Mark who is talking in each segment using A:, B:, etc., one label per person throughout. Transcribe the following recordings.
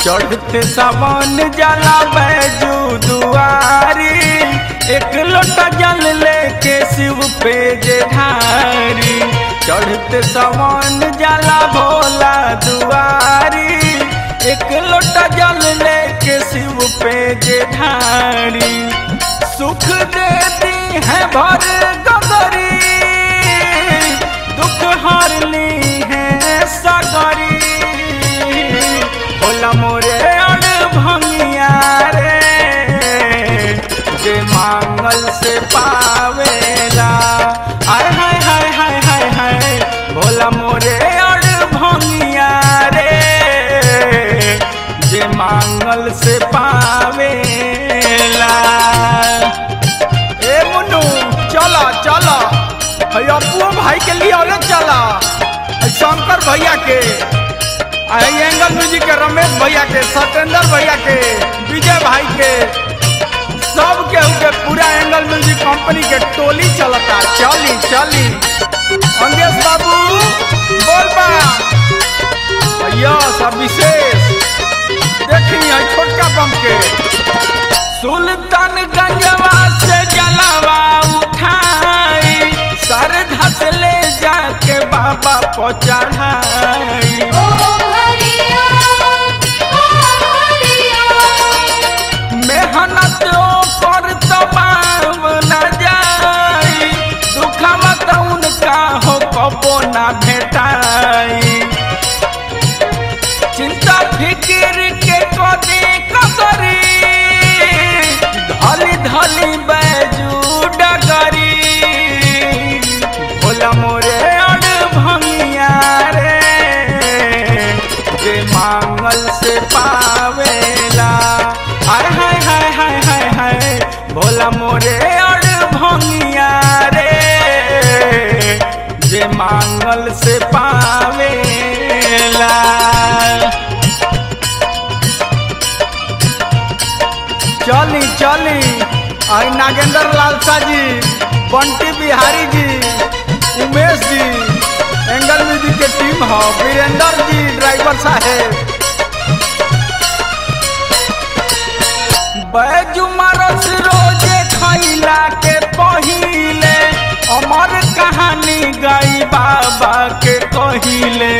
A: चढ़ते सावन जाला बैजू दुआरी, एक लोटा जल लेके शिव पे जे ढारी। चढ़ते सावन जाला भोला दुआरी, एक लोटा जल लेके शिव पे जे ढारी। सुख देती है भर गगरी, दुख हरली है सगरी। भोला मोरे अड़ भंगिया रे, जे मांगल से पावेला। हाय हाय हाय हाय हाय हाय, भोला मोरे अड़ भंगिया रे, जे मांगल से पावेला। ए मुन्नू चला चला, अप्पू भाई के लिए और चला, शंकर भैया के, एंगल म्यूजिक के रमेश भैया के, सत्येंद्र भैया के, विजय भाई के, सब के पूरा एंगल म्यूजिक कंपनी के टोली चलता। चली चली अंगेश बाबू बोल बा सब विशेष देखी है छोटका बम के। सुल्तानगंजवा से जलवा उठाई, श्रद्धा से ले जाके बाबा को चढ़ाई। मेहनत पर तो पाव न जाई, दुखवा तो उनका हो कबो ना भेटाई। चिंता फिक्र के कदी कदरी, धली धली बैजू डगरी। भोला मोरे अड़ भंगिया रे, जे मांगल से पावेला। हाय हाय हाय हाय हाय हाय, भोला मोरे अड़ भंगिया रे, जे मांगल से पावेला। चली चली आई नागेंद्र लालसा जी, बंटी बिहारी जी, उमेश जी, एंगल म्यूजिक के टीम हो, वीरेंद्र जी ड्राइवर साहेब। बैजू मारस रोजे खैला के पहिले, अमर कहानी गाई बाबा के कहिले।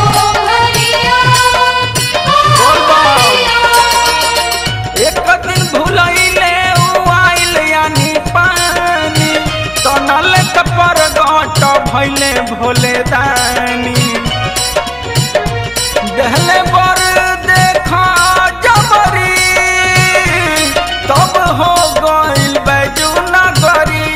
A: एक दिन भूलैले आइल यानी पानी, तनल पर गट भैले भोले दानी। दहले बर देखा जबरी, तब हो गइल बैजू नगरी।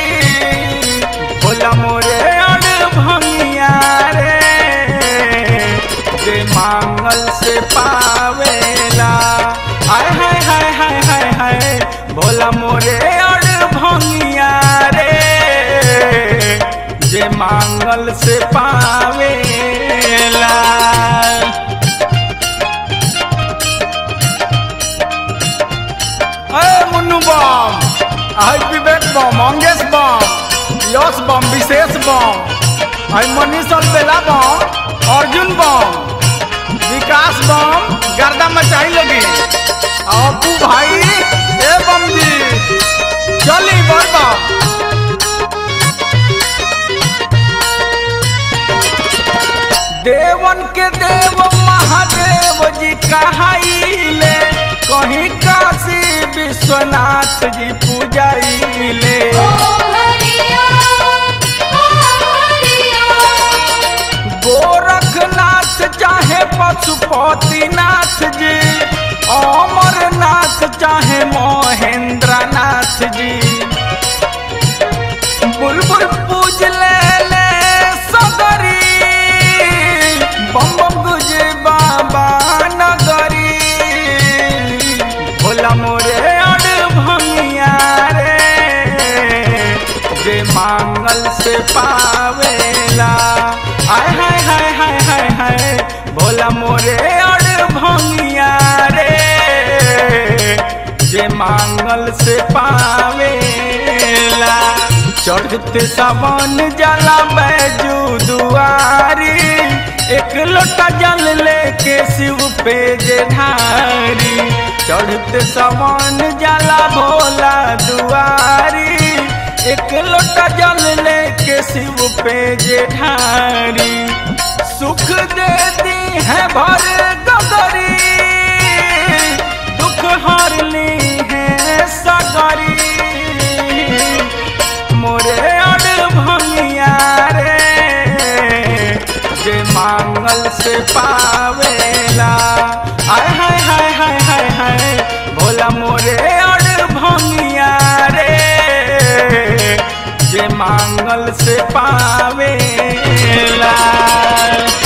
A: भोला मोरे अड़ भंगिया रे, जे मांगल से पावेला। हाय हाय हाय हाय हाय हाय, भोला मोरे अड़ भंगिया रे, जे मांगल से पावेला। मुन्नू बम, आई विवेक बम, अंगेश बम, यश बम, विशेष बम, आई मनीष अलबेला बम, अर्जुन बम, विकास बम, गर्दा मचाई लगी। अप्पू भाई ए बम जी चली बरबा। देवन के देव महादेव जी कहाइले, कहीं काशी विश्वनाथ जी पूजाइले। गोरखनाथ चाहे पशुपतिनाथ जी, अमरनाथ चाहे महेंद्रनाथ जी। बुलबुल पूज ले सगरी, बम बम गुजे बाबा नगरी। भोला मोरे अड़ भंगिया रे, जे मांगल से पावेला। हाय हाय हाय हाय हाय हाय, भोला मोरे अड़ भंगिया रे, जे मांगल से पावेला। चढ़ते सावन जाला बैजू दुआरी, एक लोटा जल लेके शिव पे जे ढारी, चढ़ते सवन जाला भोला दुआरी। एक लोटा जल लेके शिव पे जे ढारी, सुख देती है भर गगरी, दुख हर ली है सगरी। मोरे अड़ भंगिया रे जे मांगल से पावेला, आय हाय हाय हाय हाय हाय भोला मोरे अड़ भंगिया रे जे मांगल से पावेला।